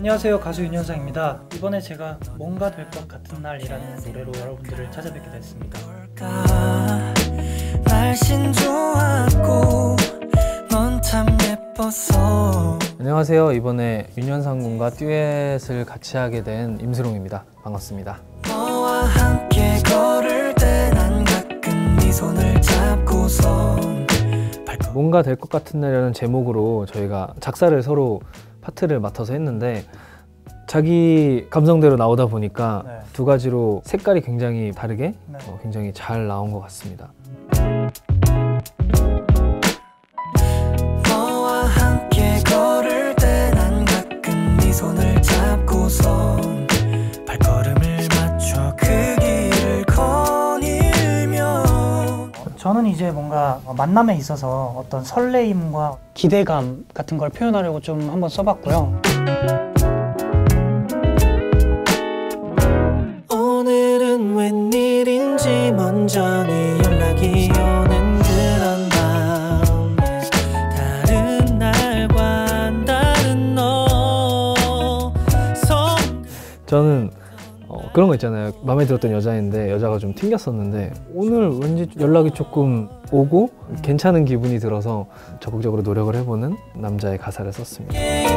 안녕하세요, 가수 윤현상입니다. 이번에 제가 뭔가 될 것 같은 날이라는 노래로 여러분들을 찾아뵙게 됐습니다. 날씬 좋았고 넌 참 예뻤어. 안녕하세요. 이번에 윤현상 군과 듀엣을 같이 하게 된 임수롱입니다. 반갑습니다. 너와 함께 걸을 때 난 가끔 네 손을 잡고선 뭔가 될 것 같은 날이라는 제목으로 저희가 작사를 서로 파트를 맡아서 했는데 자기 감성대로 나오다 보니까 두 가지로 색깔이 굉장히 다르게 굉장히 잘 나온 것 같습니다. 너와 함께 걸을 때 난 가끔 네 손을 잡고선 발걸음을 맞춰 그 길을 거닐며 저는 이제 뭔가 만남에 있어서 어떤 설레임과 기대감 같은 걸 표현하려고 좀 한번 써봤고요. 오늘은 웬일인지 먼저 네 연락이 오는 그런 밤 다른 날과 다른 너 저는 그런 거 있잖아요. 마음에 들었던 여자인데 여자가 좀 튕겼었는데 오늘 왠지 연락이 조금 오고 괜찮은 기분이 들어서 적극적으로 노력을 해보는 남자의 가사를 썼습니다.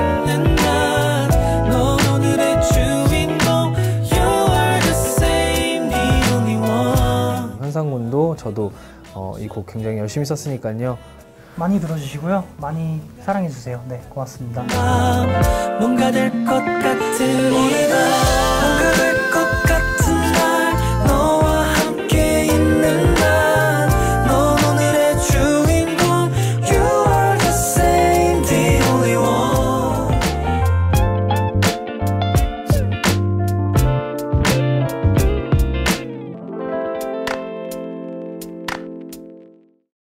현상 군도 저도 이 곡 굉장히 열심히 썼으니까요. 많이 들어주시고요. 많이 사랑해주세요. 네, 고맙습니다. 뭔가 될 것 같은 뭔가 될 것 같은